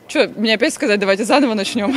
Что, мне опять сказать, давайте заново начнем?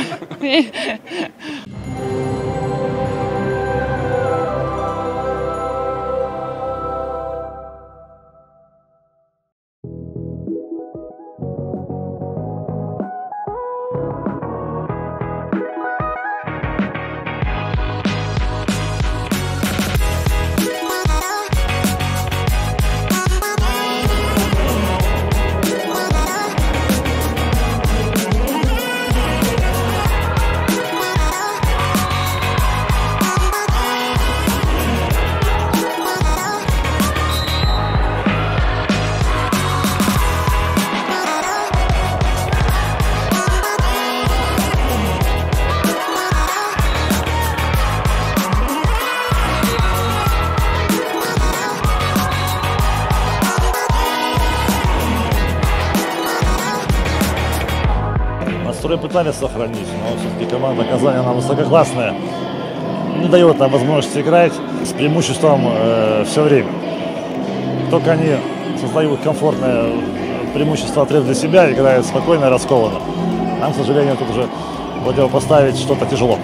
Настрой пытались сохранить, но все-таки команда Казани, она высококлассная, не дает нам возможности играть с преимуществом все время. Только они создают комфортное преимущество отрыв для себя, играют спокойно и раскованно. Нам, к сожалению, тут уже противопоставить что-то тяжело.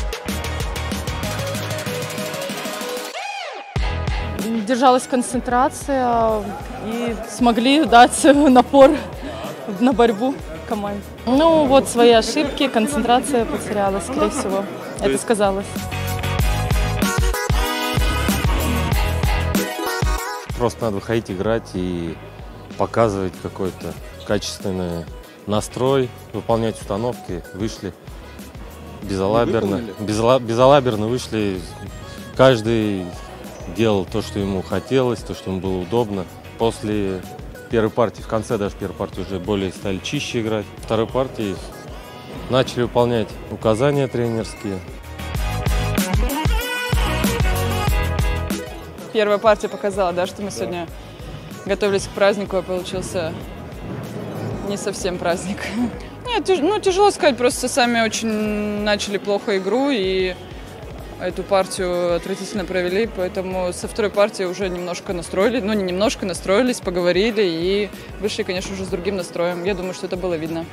Держалась концентрация и смогли дать напор на борьбу команде. Ну вот свои ошибки, концентрация потерялась, скорее всего. Это сказалось. Просто надо выходить, играть и показывать какой-то качественный настрой, выполнять установки. Вышли безалаберно вышли. Каждый делал то, что ему хотелось, то, что ему было удобно. После первой партии, в конце даже первой партии уже более стали чище играть. Второй партии начали выполнять указания тренерские. Первая партия показала, да, что мы сегодня готовились к празднику, а получился не совсем праздник. Нет, тяжело сказать, просто сами очень начали плохо игру и эту партию отвратительно провели, поэтому со второй партии уже немножко настроились, ну не немножко настроились, поговорили и вышли, конечно, уже с другим настроем. Я думаю, что это было видно.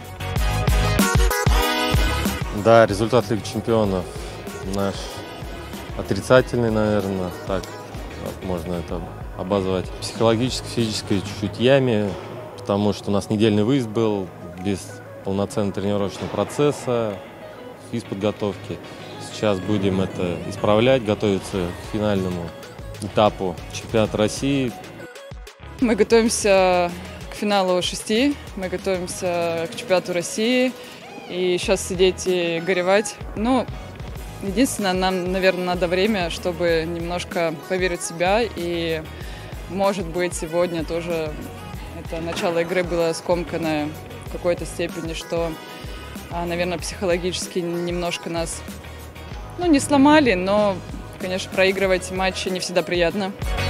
Да, результат Лиги Чемпионов наш отрицательный, наверное, так можно это обозвать. Психологически, физически чуть-чуть яме, потому что у нас недельный выезд был без полноценного тренировочного процесса, физподготовки. Сейчас будем это исправлять, готовиться к финальному этапу чемпионата России. Мы готовимся к финалу 6, мы готовимся к чемпионату России. И сейчас сидеть и горевать. Ну, единственное, нам, наверное, надо время, чтобы немножко поверить в себя. И, может быть, сегодня тоже это начало игры было скомканное в какой-то степени, что, наверное, психологически немножко нас, ну, не сломали, но, конечно, проигрывать матчи не всегда приятно.